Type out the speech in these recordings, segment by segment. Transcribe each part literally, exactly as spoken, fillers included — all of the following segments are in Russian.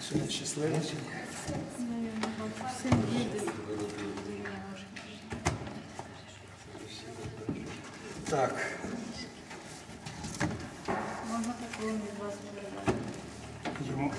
Сьогодні щасливий. Так. Можно такое из вас Ему.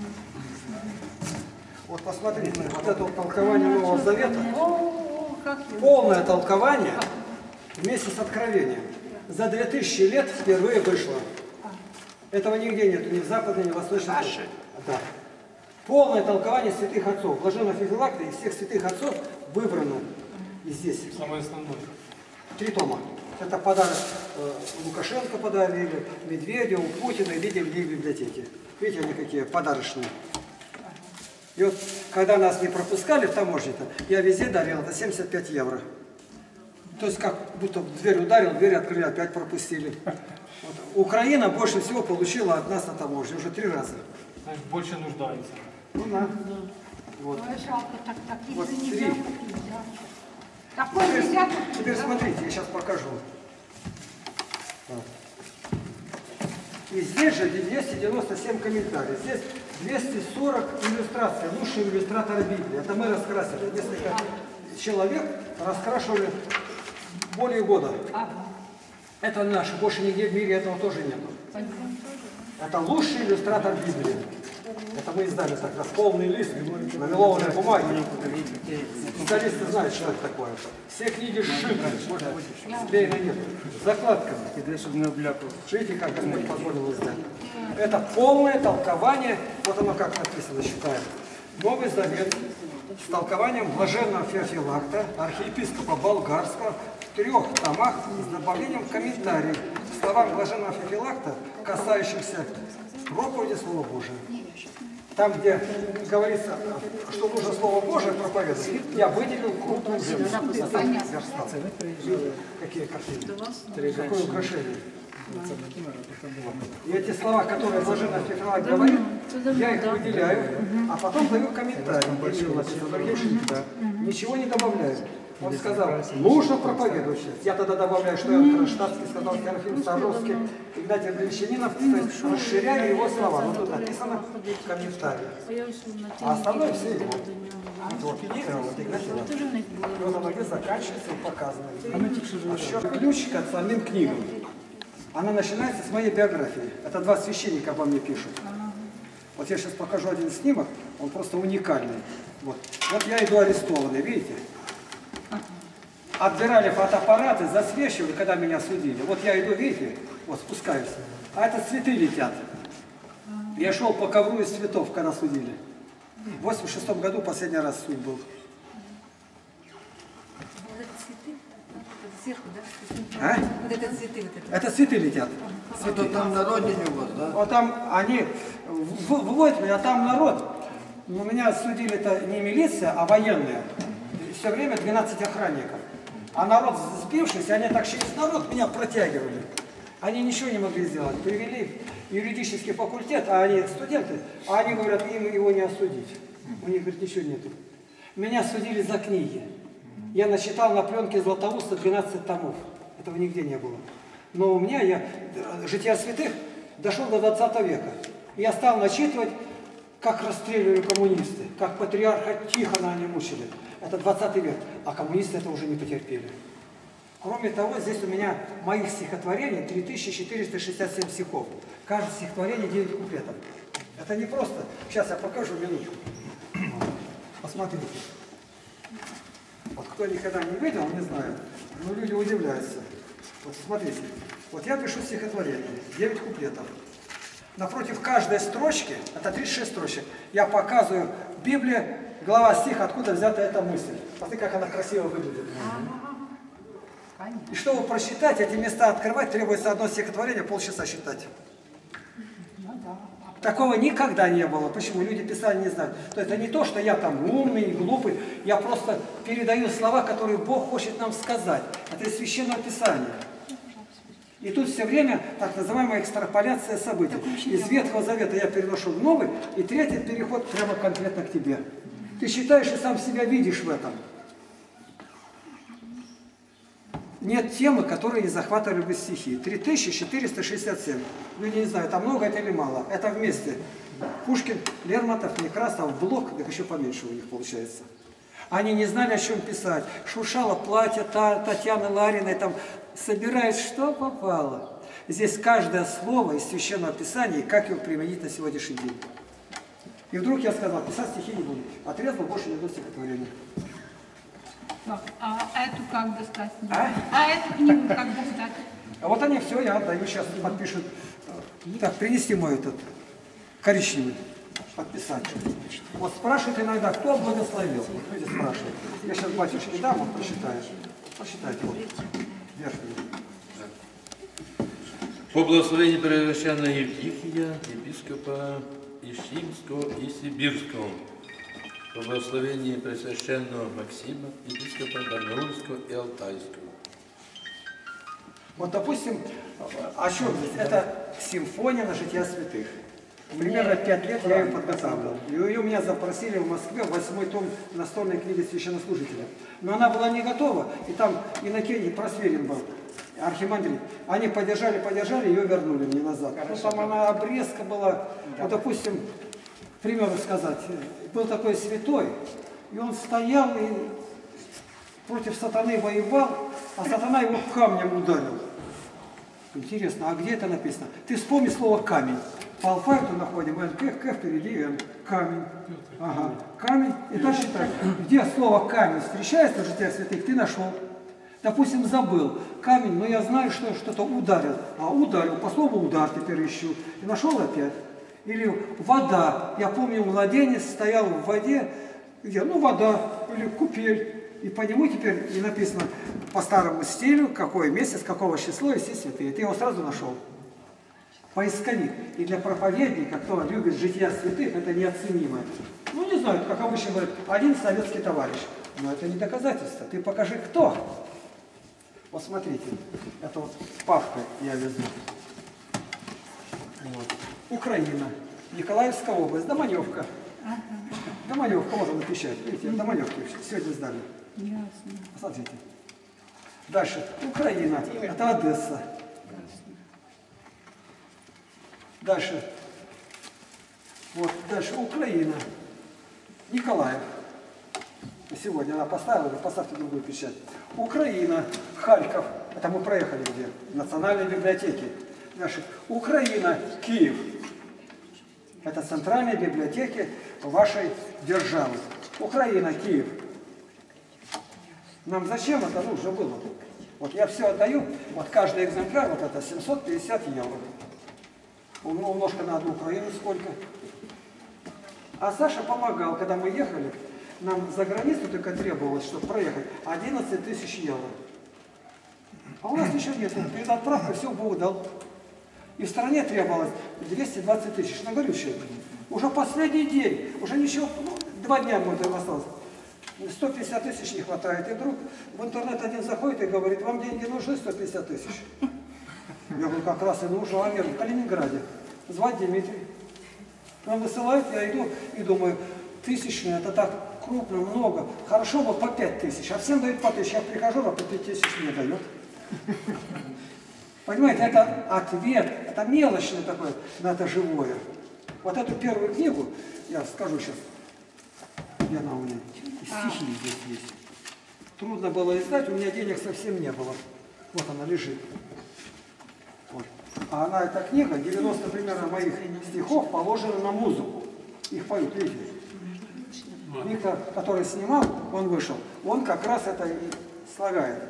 Вот посмотрите, вот это вот толкование Нового Завета, О, как я. полное толкование вместе с Откровением. За две тысячи лет впервые вышло. Этого нигде нет, ни в Западной, ни в Восточной. Да. Полное толкование святых отцов. Блаженного Феофилакта и всех святых отцов выбрано и здесь. Самое основное. Три тома. Это подарок э, Лукашенко подарили, Медведеву, Путину, и видели в библиотеке. Видите, они какие подарочные. И вот, когда нас не пропускали в таможне-то, я везде дарил, это семьдесят пять евро. То есть, как будто в дверь ударил, дверь открыли, опять пропустили. Вот. Украина больше всего получила от нас на таможне, уже три раза. Значит, больше нуждается. Ну, да. Вот. Ой, жалко, так, так, Вот если три. нельзя купить, да. Такой Теперь, нельзя купить, теперь да? смотрите, я сейчас покажу. Вот. И здесь же двести девяносто семь комментариев. Здесь двести сорок иллюстраций. Лучший иллюстратор Библии. Это мы раскрасили. Несколько человек раскрашивали более года. Ага. Это Это наш. Больше нигде в мире этого тоже нету. Это лучший иллюстратор Библии. Это мы издали так раз полный лист на мелованной бумаге. Специалисты знают, что это такое. Все книги сшиты. Склеено нет. С закладками. Видите, как Господь позволил издать. Это полное толкование. Вот оно как написано, считаем. Новый Завет с толкованием блаженного Феофилакта, архиепископа Болгарского, в трех томах с добавлением комментариев к словам блаженного Феофилакта, касающихся проповеди Слова Божия. Там, где говорится, что нужно Слово Божие проповедовать, я выделил крупным жиром. Какие картины? Какое украшение? И эти слова, которые блаженный Феофилакт говорит, я их выделяю, а потом даю комментарий. Ничего не добавляю. Он сказал, нужно проповедовать сейчас. Я тогда добавляю, что я Кронштадтский сказал, Серафим Саровский, Игнатий Бринчанинов, то есть расширяю его слова. Но тут написано в комментарии. А остальное все его. Вот, вот Игнатий Иванович. И вот оно здесь заканчивается и показано. А еще ключ к остальным книгам. Она начинается с моей биографии. Это два священника обо мне пишут. Вот я сейчас покажу один снимок, он просто уникальный. Вот, вот я иду арестованный, видите? Отбирали фотоаппараты, засвечивали, когда меня судили. Вот я иду, видите, вот спускаюсь. А это цветы летят. Я шел по ковру из цветов, когда судили. В восемьдесят шестом году последний раз суд был. А? Вот это цветы, вот это. Это цветы летят. Цветы. Это там на родине у вас, да? Вот там они в- выводят меня, а там народ. Но меня судили-то не милиция, а военные. Все время двенадцать охранников. А народ сбившись, они так через народ меня протягивали. Они ничего не могли сделать. Привели юридический факультет, а они студенты, а они говорят, им его не осудить. У них, говорит, ничего нету. Меня судили за книги. Я начитал на пленке Златоуста двенадцать томов. Этого нигде не было. Но у меня, я, «Жития святых» дошел до двадцатого века. Я стал начитывать, как расстреливали коммунисты, как патриарха Тихона они мучили. Это двадцатый век, а коммунисты это уже не потерпели. Кроме того, здесь у меня моих стихотворений три тысячи четыреста шестьдесят семь стихов. Каждое стихотворение девять куплетов. Это не просто. Сейчас я покажу минутку. Посмотрите. Вот кто никогда не видел, не знаю, но люди удивляются. Вот смотрите. Вот я пишу стихотворение, девять куплетов. Напротив каждой строчки, это тридцать шесть строчек, я показываю в Библии, глава стиха, откуда взята эта мысль. Посмотри, как она красиво выглядит. И чтобы просчитать, эти места открывать, требуется одно стихотворение, полчаса считать. Такого никогда не было. Почему? Люди писали, не знают. То это не то, что я там умный, глупый. Я просто передаю слова, которые Бог хочет нам сказать. Это из Священного Писания. И тут все время так называемая экстраполяция событий. Из Ветхого Завета я переношу в Новый, и третий переход прямо конкретно к тебе. Ты считаешь и сам себя видишь в этом. Нет темы, которые не захватывали бы стихи. три тысячи четыреста шестьдесят семь. Люди не знают, там много это или мало. Это вместе. Пушкин, Лермонтов, Некрасов, Блок, так еще поменьше у них получается. Они не знали, о чем писать. Шуршало платье та, Татьяны Лариной, там собирает, что попало. Здесь каждое слово из Священного Писания, и как его применить на сегодняшний день. И вдруг я сказал, писать стихи не буду. Отрезал, больше не до стихотворения. Так, а эту как достать? А? А эту книгу как достать? А вот они все, я отдаю, сейчас подпишут. Так, принести мой этот коричневый, подписать. Вот спрашивают иногда, кто благословил. Люди спрашивают. Я сейчас батюшке дам, вот прочитаешь. Посчитайте, вот, верхний. По благословению Преосвященного Евтихия, епископа Ишимского и Сибирского, по благословению Пресвященного Максима, епископа Барнаульского и Алтайского. Вот, допустим, о чем здесь? Это симфония на жития святых. Примерно пять лет я ее подготавливал. И ее меня запросили в Москве, восьмой том настольной книги священнослужителя. Но она была не готова, и там Иннокентий Просверин был, архимандрит. Они подержали, подержали, ее вернули мне назад. Ну, там она обрезка была. Вот, допустим, к примеру сказать, был такой святой, и он стоял и против сатаны воевал, а сатана его камнем ударил. Интересно, а где это написано? Ты вспомни слово «камень». По алфавиту находим Н, К, К впереди Н. Камень. Ага. Камень. И дальше так. Где слово «камень» встречается в житиях святых, ты нашел. Допустим, забыл. Камень, но я знаю, что что-то ударил. А ударил, по слову «удар» теперь ищу. И нашел опять. Или вода. Я помню, младенец стоял в воде, где, ну, вода, или купель. И по нему теперь и написано по старому стилю, какой месяц, какого числа и все святые. Ты его сразу нашел. Поисковик. И для проповедника, кто любит жития святых, это неоценимо. Ну, не знаю, как обычно говорят, один советский товарищ. Но это не доказательство. Ты покажи, кто. Вот смотрите, это вот папкой я везу. Вот. Украина. Николаевская область. Доманевка. Ага. Доманевка, вот она печать. Видите, Доманевки сегодня сдали. Ясно. Смотрите. Дальше. Украина. Это Одесса. Дальше. Вот. Дальше. Украина. Николаев. Сегодня она поставила, поставьте другую печать. Украина. Харьков. Это мы проехали где? В Национальной библиотеке. Дальше. Украина. Киев. Это центральные библиотеки вашей державы. Украина, Киев. Нам зачем это нужно было? Вот я все отдаю, вот каждый экземпляр, вот это семьсот пятьдесят евро. Умножка на одну Украину сколько? А Саша помогал, когда мы ехали, нам за границу только требовалось, чтобы проехать, одиннадцать тысяч евро. А у нас ничего нет, перед отправкой все Бог дал. И в стране требовалось двести двадцать тысяч на горючее. Уже последний день, уже ничего, ну, два дня мы там осталось. сто пятьдесят тысяч не хватает. И вдруг в интернет один заходит и говорит, вам деньги нужны сто пятьдесят тысяч. Я говорю, как раз и нужно, а я в Калининграде. Звать Дмитрий. Он высылает, я иду и думаю, тысячные, это так крупно, много. Хорошо бы по пять тысяч, а всем дают по тысяче. Я прихожу, а по пять тысяч мне дает. Понимаете, это ответ, это мелочный такой, но это живое. Вот эту первую книгу, я скажу сейчас, где она у меня, стихи здесь есть. Трудно было издать, у меня денег совсем не было. Вот она лежит. Вот. А она, эта книга, девяносто примерно моих стихов положена на музыку. Их поют, видите? Виктор, который снимал, он вышел, он как раз это и слагает.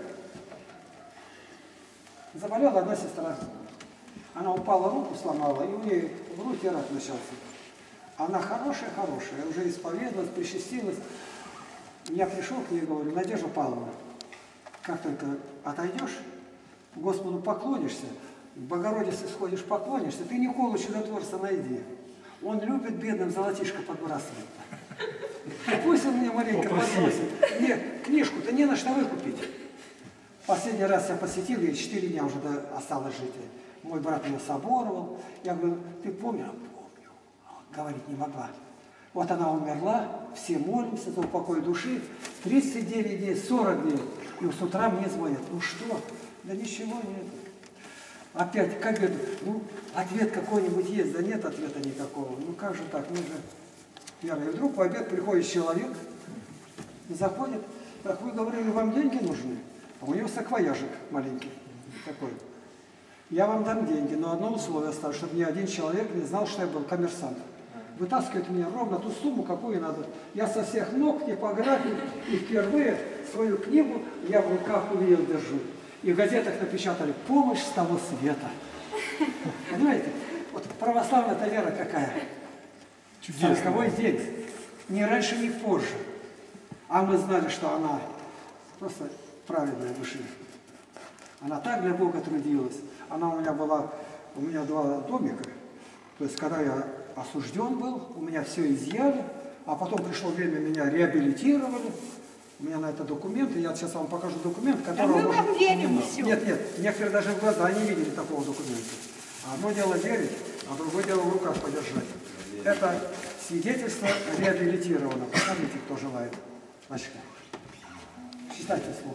Заболела одна сестра. Она упала, руку сломала, и у нее в руке рак начался. Она хорошая-хорошая, уже исповедалась, причастилась. Я пришел к ней и говорю, Надежда Павловна, как только отойдешь, Господу поклонишься, в Богородице сходишь, поклонишься, ты Николу Чудотворца найди. Он любит бедным золотишко подбрасывать. Пусть он мне маленько подбросит. Мне книжку-то не на что выкупить. Последний раз я посетил, ей четыре дня уже осталось жить. Мой брат ее соборовал. Я говорю, ты помнишь? Помню. Говорить не могла. Вот она умерла, все молимся за упокой души. тридцать девять дней, сорок дней. И с утра мне звонят. Ну что? Да ничего нет. Опять к обеду. Ну, ответ какой-нибудь есть, да нет ответа никакого. Ну, как же так, мы же верны. И вдруг в обед приходит человек, заходит, так вы говорили, вам деньги нужны? А у него саквояжик маленький такой. Я вам дам деньги, но одно условие ставлю, чтобы ни один человек не знал, что я был коммерсант. Вытаскивает мне ровно ту сумму, какую надо. Я со всех ног, типографий, и впервые свою книгу я в руках увидел, держу. И в газетах напечатали «Помощь с того света». Понимаете? Вот православная-то вера какая? Сороковой день. Ни раньше, ни позже. А мы знали, что она просто праведная души. Она так для Бога трудилась. Она у меня была, у меня два домика. То есть, когда я осужден был, у меня все изъяли, а потом пришло время, меня реабилитировали. У меня на это документы. Я сейчас вам покажу документ, который... А мы вам верим все. Нет, нет, некоторые даже в глаза не видели такого документа. Одно дело верить, а другое дело в руках подержать. Это свидетельство реабилитировано. Посмотрите, кто желает. Значит, читайте вслух.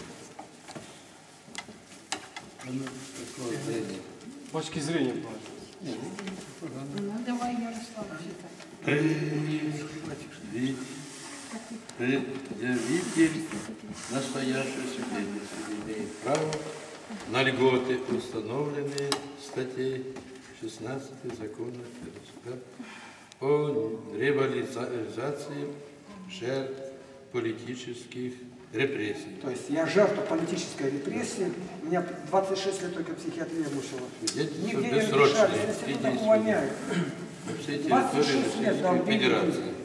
С точки зрения. Ну, давай, Ярослав, читай. Предъявитель настоящего свидетельства имеет право на льготы, установленные статьей шестнадцатой закона РСФ о революции жертв политических репрессий. То есть я жертва политической репрессии. Меня двадцать шесть лет только психиатрия мучила. Свидетельство Нигде не бессрочное решали, и институт так увольняют. по всей двадцать территории шесть лет дал Российской деньги. Федерации.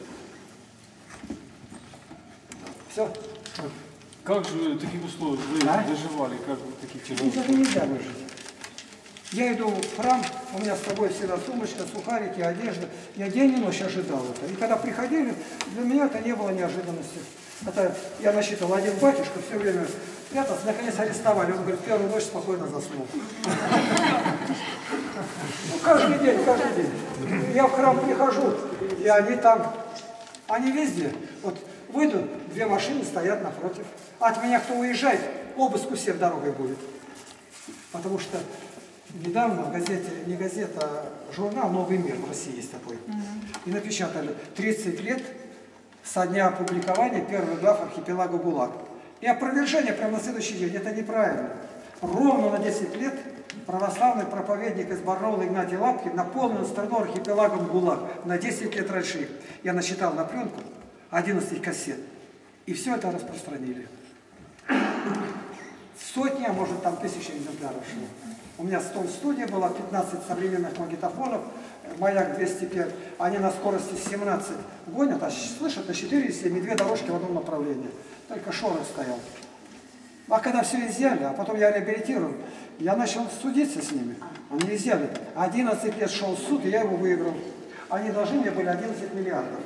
Все. Как же вы в таких условиях вы А? доживали, как вы в таких Без этого тяжелых? нельзя выжить. Я иду в храм, у меня с собой всегда сумочка, сухарики, одежда. Я день и ночь ожидал это. И когда приходили, для меня это не было неожиданностью. Это я насчитал, один батюшка все время прятался, наконец арестовали. Он говорит, первую ночь спокойно заснул. Ну, каждый день, каждый день. Я в храм прихожу, и они там, они везде. Вот выйду, две машины стоят напротив. От меня кто уезжает, обыск у всех дорогой будет. Потому что недавно в газете, не газета, а журнал «Новый мир», в России есть такой, и напечатали тридцать лет со дня опубликования первых глав архипелага ГУЛАГ. И опровержение прямо на следующий день, это неправильно. Ровно на десять лет православный проповедник из Барнаула Игнатий Лапкин наполнил страну архипелагом ГУЛАГ на десять лет раньше. Я насчитал на пленку одиннадцать кассет. И все это распространили. Сотни, а может там тысячи экземпляров шло. У меня студия была, пятнадцать современных магнитофонов, Маяк двести пять. Они на скорости семнадцать гонят, а слышат на четыре семь и две дорожки в одном направлении. Только шорох стоял. А когда все изъяли, а потом я реабилитирован, я начал судиться с ними. Они изъяли. одиннадцать лет шел суд, и я его выиграл. Они должны мне были одиннадцать миллиардов.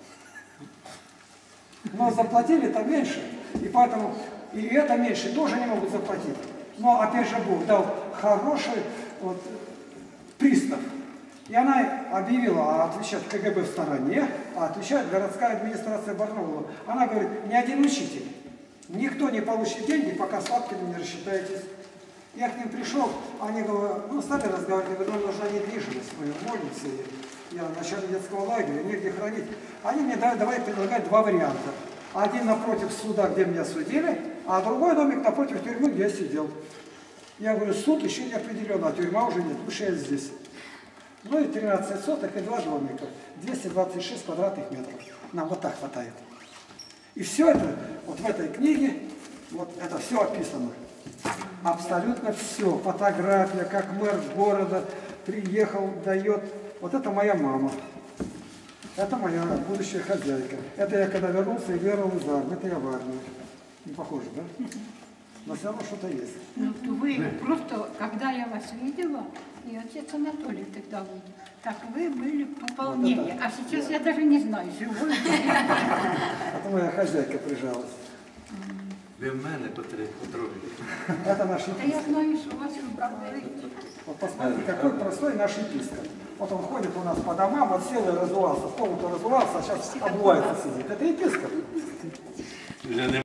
Но заплатили там меньше, и поэтому и это меньше тоже не могут заплатить. Но опять же Бог дал хороший вот, пристав. И она объявила, отвечает КГБ в стороне, а отвечает городская администрация Барнаула. Она говорит, ни один учитель, никто не получит деньги, пока с Лапкиным не рассчитаетесь. Я к ним пришел, они говорят, ну, стали разговаривать, говорят, нам нужна недвижимость, мы молимся. Я в начале детского лагеря, негде хранить. Они мне давай, давай предлагать два варианта. Один напротив суда, где меня судили, а другой домик напротив тюрьмы, где я сидел. Я говорю, суд еще не определен, а тюрьма уже нет, лучше я здесь. Ну и тринадцать соток и два домика, двести двадцать шесть квадратных метров. Нам вот так хватает. И все это, вот в этой книге, вот это все описано. Абсолютно все. Фотография, как мэр города приехал, дает. Вот это моя мама. Это моя будущая хозяйка. Это я когда вернулся и верил из армии. Это я в армии. Не похоже, да? Но все равно что-то есть. Ну, вы просто, когда я вас видела, и отец Анатолий тогда был, так вы были пополнение. А сейчас я даже не знаю, живой. Это моя хозяйка прижалась. Ви в мене потрогали. Это наш Да епископ. я знаю, что у вас рукавы. Вот посмотрите, какой простой наш епископ. Вот он ходит у нас по домам, вот сел и разувался, в комнату разувался, а сейчас обувается сидит. Это епископ.